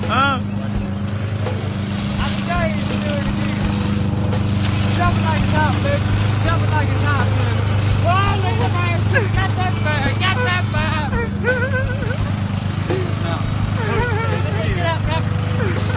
Huh? I tell you to do it again. Something like that, baby.